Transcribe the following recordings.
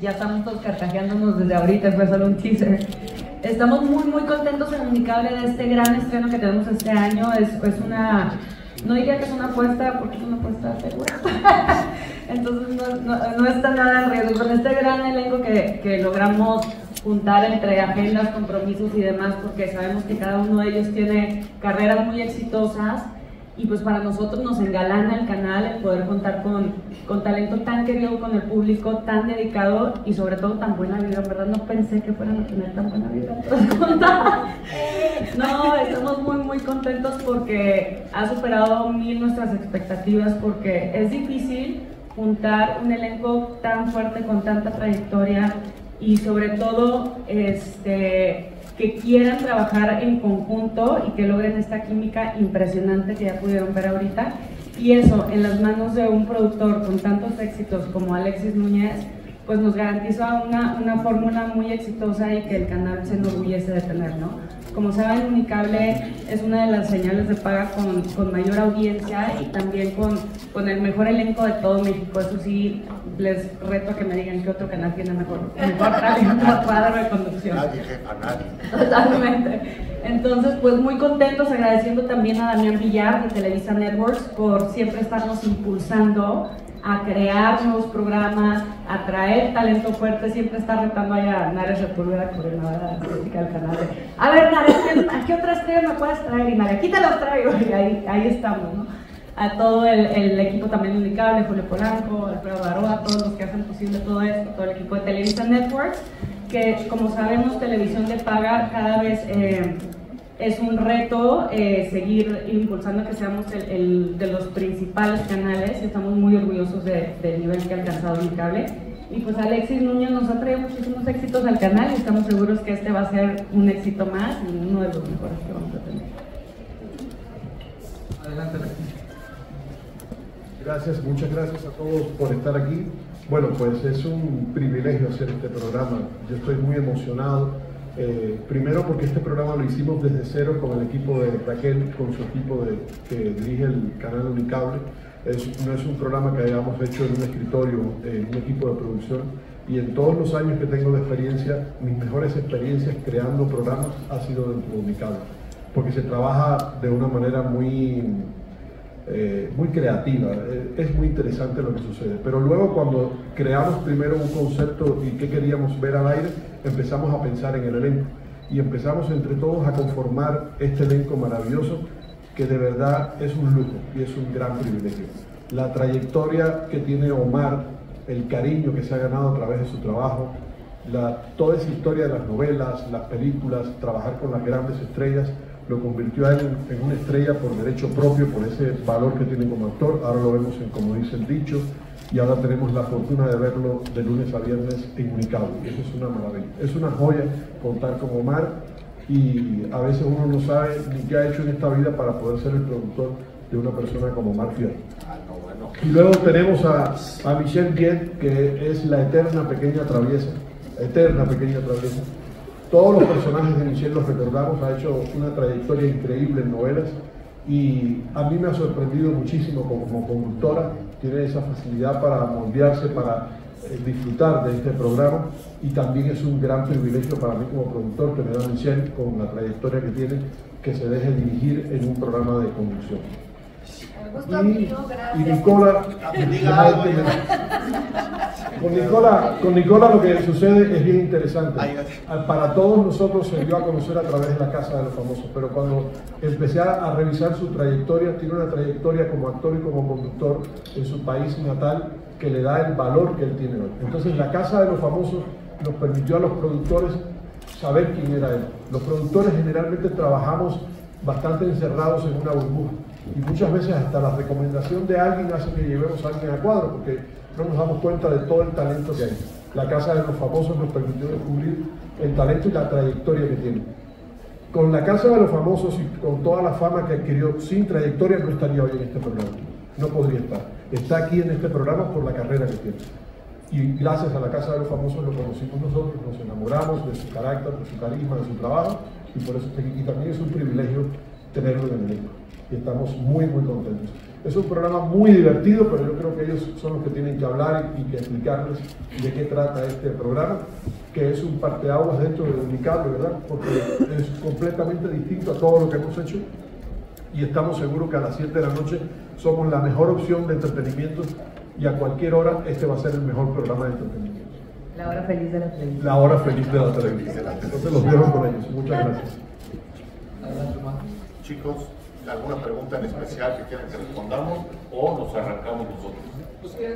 ya estamos todos carcajeándonos desde ahorita, fue solo un teaser. Estamos muy contentos en Unicable de este gran estreno que tenemos este año. Es una, no diría que es una apuesta porque es una apuesta segura. Entonces no está nada en riesgo. Con este gran elenco que logramos juntar entre agendas, compromisos y demás, porque sabemos que cada uno de ellos tiene carreras muy exitosas. Y pues para nosotros nos engalana el canal el poder contar con talento tan querido con el público, tan dedicado y sobre todo tan buena vida, ¿verdad? No pensé que fueran a tener tan buena vida. No, estamos muy contentos porque ha superado 1000 nuestras expectativas, porque es difícil juntar un elenco tan fuerte con tanta trayectoria y sobre todo que quieran trabajar en conjunto y que logren esta química impresionante que ya pudieron ver ahorita. Y eso, en las manos de un productor con tantos éxitos como Alexis Núñez, pues nos garantiza una fórmula muy exitosa y que el canal se enorgullece de tener, ¿no? Como saben, Unicable es una de las señales de paga con mayor audiencia y también con el mejor elenco de todo México. Eso sí, les reto a que me digan qué otro canal tiene mejor cuadro de conducción. Nadie, jefa, nadie. Totalmente. Entonces, pues muy contentos, agradeciendo también a Damián Villar de Televisa Networks por siempre estarnos impulsando a crear nuevos programas, a traer talento fuerte. Siempre está retando allá a Nares Sepúlveda, coordinadora artística del canal. A ver, Nares, ¿a qué otra estrella me puedes traer? Y Nares, aquí te los traigo. Y ahí estamos, ¿no? A todo el equipo también Unicable, Julio Polanco, Alfredo Baroa, todos los que hacen posible todo esto, todo el equipo de Televisa Networks, que como sabemos, televisión de paga cada vez es un reto seguir impulsando que seamos de los principales canales, y estamos muy orgullosos del nivel que ha alcanzado Unicable. Y pues Alexis Núñez nos ha traído muchísimos éxitos al canal y estamos seguros que este va a ser un éxito más y uno de los mejores que vamos a tener. Adelante, Alexis. Gracias, muchas gracias a todos por estar aquí. Bueno, pues es un privilegio hacer este programa. Yo estoy muy emocionado. Primero porque este programa lo hicimos desde cero con el equipo de Raquel, con su equipo que dirige el canal Unicable. No es un programa que hayamos hecho en un escritorio, en un equipo de producción, y en todos los años que tengo de experiencia, mis mejores experiencias creando programas ha sido dentro de Unicable, porque se trabaja de una manera muy creativa. Es muy interesante lo que sucede, pero luego cuando creamos primero un concepto y qué queríamos ver al aire, empezamos a pensar en el elenco y empezamos entre todos a conformar este elenco maravilloso que de verdad es un lujo y es un gran privilegio. La trayectoria que tiene Omar, el cariño que se ha ganado a través de su trabajo, toda esa historia de las novelas, las películas, trabajar con las grandes estrellas, lo convirtió a él en una estrella por derecho propio, por ese valor que tiene como actor. Ahora lo vemos en Como dice el dicho, y ahora tenemos la fortuna de verlo de lunes a viernes en Unicable. Eso es una maravilla, es una joya contar con Omar, y a veces uno no sabe ni qué ha hecho en esta vida para poder ser el productor de una persona como Omar Fierro. Y luego tenemos a Michelle Viet, que es la eterna pequeña traviesa. Todos los personajes de Michelle los recordamos, ha hecho una trayectoria increíble en novelas y a mí me ha sorprendido muchísimo como conductora. Tiene esa facilidad para moldearse, para disfrutar de este programa, y también es un gran privilegio para mí como productor tener a Michelle con la trayectoria que tiene, que se deje dirigir en un programa de conducción. Y Nicola, con Nicola lo que sucede es bien interesante. Para todos nosotros se dio a conocer a través de La Casa de los Famosos, pero cuando empecé a revisar su trayectoria, tiene una trayectoria como actor y como conductor en su país natal que le da el valor que él tiene hoy. Entonces La Casa de los Famosos nos permitió a los productores saber quién era él. Los productores generalmente trabajamos bastante encerrados en una burbuja, y muchas veces hasta la recomendación de alguien hace que llevemos a alguien a cuadro, porque no nos damos cuenta de todo el talento que hay. La Casa de los Famosos nos permitió descubrir el talento y la trayectoria que tiene. Con La Casa de los Famosos y con toda la fama que adquirió, sin trayectoria no estaría hoy en este programa. No podría estar. Está aquí en este programa por la carrera que tiene. Y gracias a La Casa de los Famosos lo conocimos nosotros, nos enamoramos de su carácter, de su carisma, de su trabajo, y por eso y también es un privilegio tenerlo en el elenco. Y estamos muy contentos. Es un programa muy divertido, pero yo creo que ellos son los que tienen que hablar y que explicarles de qué trata este programa, que es un parteaguas dentro de Unicable, ¿verdad? Porque es completamente distinto a todo lo que hemos hecho y estamos seguros que a las 7 de la noche somos la mejor opción de entretenimiento y a cualquier hora este va a ser el mejor programa de entretenimiento. La hora feliz de la televisión. La hora feliz de la televisión. Entonces los dejo con ellos. Muchas gracias. Chicos, ¿alguna pregunta en especial que quieran que respondamos o nos arrancamos nosotros?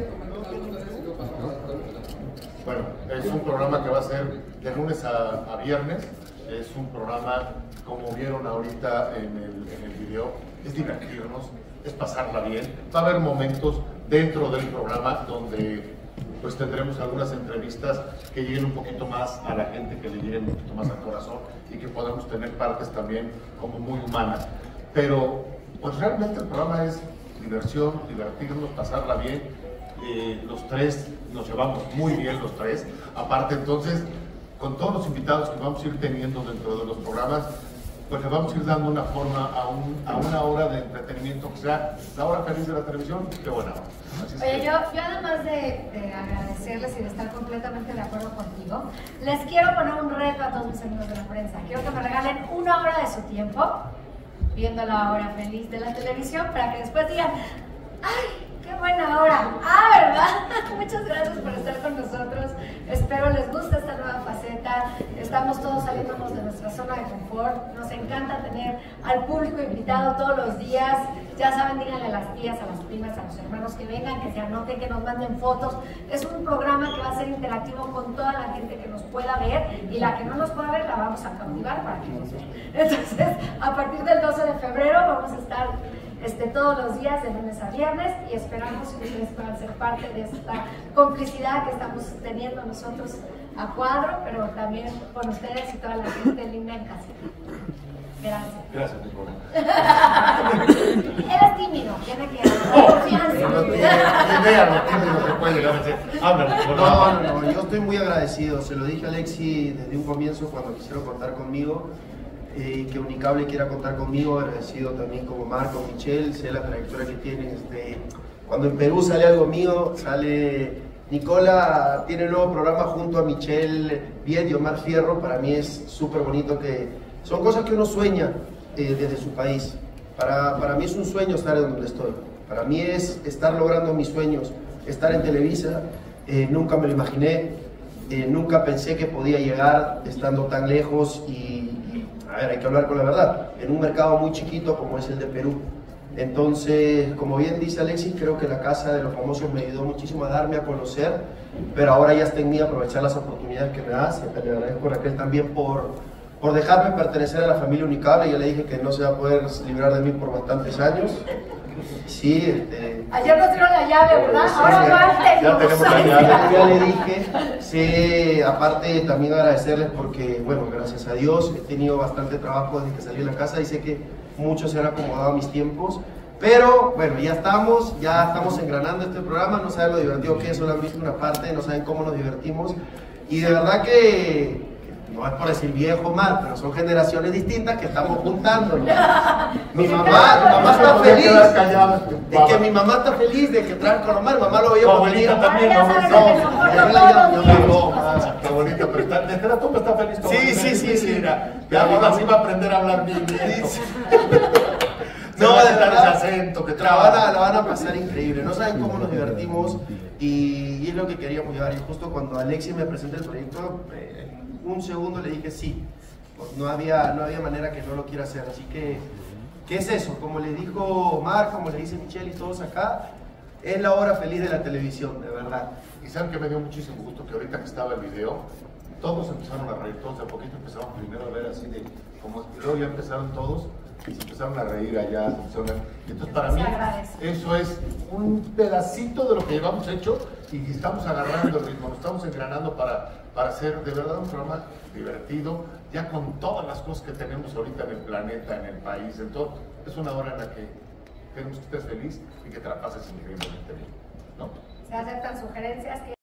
Bueno, es un programa que va a ser de lunes a viernes. Es un programa, como vieron ahorita en el video, es divertirnos, es pasarla bien. Va a haber momentos dentro del programa donde pues tendremos algunas entrevistas que lleguen un poquito más a la gente, que le lleguen un poquito más al corazón y que podamos tener partes también como muy humanas. Pero pues realmente el programa es diversión, divertirnos, pasarla bien. Los tres nos llevamos muy bien, los tres. Aparte, entonces, con todos los invitados que vamos a ir teniendo dentro de los programas, pues le vamos a ir dando una forma a una hora de entretenimiento que sea la hora feliz de la televisión. Qué buena hora. Oye, yo además de agradecerles y de estar completamente de acuerdo contigo, les quiero poner un reto a todos mis amigos de la prensa. Quiero que me regalen una hora de su tiempo viendo la hora feliz de la televisión para que después digan, ¡ay, qué buena hora! ¡Ah, verdad! Muchas gracias por estar con nosotros. Espero les guste esta nueva faceta. Estamos todos saliéndonos de nuestra zona de confort. Nos encanta tener al público invitado todos los días. Ya saben, díganle a las tías, a las primas, a los hermanos que vengan, que se anoten, que nos manden fotos. Es un programa que va a ser interactivo con toda la gente que nos pueda ver, y la que no nos pueda ver la vamos a cautivar para que nos vean. Entonces, a partir del 12 de febrero vamos a estar todos los días de lunes a viernes, y esperamos que ustedes puedan ser parte de esta complicidad que estamos teniendo nosotros a cuadro, pero también con ustedes y toda la gente linda en casa. Gracias. Gracias, Nicola. Eres tímido, tiene que dar confianza. No, yo estoy muy agradecido. Se lo dije a Alexi desde un comienzo cuando quisieron contar conmigo, que Unicable quiera contar conmigo. Agradecido también como Marco, Michelle, sé la trayectoria que tienen. Cuando en Perú sale algo mío, sale Nicola, tiene un nuevo programa junto a Michelle Viet y Omar Fierro. Para mí es súper bonito, que son cosas que uno sueña desde su país. Para mí es un sueño estar en donde estoy. Para mí es estar logrando mis sueños, estar en Televisa. Nunca me lo imaginé, nunca pensé que podía llegar estando tan lejos y a ver, hay que hablar con la verdad, en un mercado muy chiquito como es el de Perú. Entonces, como bien dice Alexis, creo que la Casa de los Famosos me ayudó muchísimo a darme a conocer, pero ahora ya está en mí aprovechar las oportunidades que me da. Siempre le agradezco a Raquel también por dejarme pertenecer a la familia Unicable. Ya le dije que no se va a poder librar de mí por bastantes años. Sí, ayer nos dieron la llave, ¿verdad? Sí, ahora ya tenemos la llave. Ya le dije. Sí, aparte también agradecerles porque, bueno, gracias a Dios he tenido bastante trabajo desde que salí de la casa y sé que muchos se han acomodado a mis tiempos. Pero bueno, ya estamos engranando este programa. No saben lo divertido que es, solo han visto una parte, no saben cómo nos divertimos. Y de verdad que no es por decir viejo mal, pero son generaciones distintas que estamos juntándonos. Mi mamá está feliz. Es que mi mamá está feliz de que traen con Omar. Mamá lo veía cuando venía también. Qué bonita, pero desde la tumba está feliz. Sí. Ya así va a aprender a hablar bien. No, de verdad, ese acento que la van a pasar increíble. No saben cómo nos divertimos y es lo que queríamos llevar. Y justo cuando Alexis me presentó el proyecto, un segundo le dije sí. No había manera que no lo quiera hacer. Así que, ¿qué es eso? Como le dijo Omar, como le dice Michelle y todos acá, es la hora feliz de la televisión, de verdad. Y saben que me dio muchísimo gusto que ahorita que estaba el video, todos empezaron a reír, todos de a poquito empezaron primero a ver así de como, y luego ya empezaron todos y se empezaron a reír allá. Entonces para mí eso es un pedacito de lo que llevamos hecho y estamos agarrando el ritmo, nos estamos engranando para hacer de verdad un programa divertido, ya con todas las cosas que tenemos ahorita en el planeta, en el país, en todo. Es una hora en la que queremos que estés feliz y que te la pases increíblemente bien, ¿no? Se aceptan sugerencias.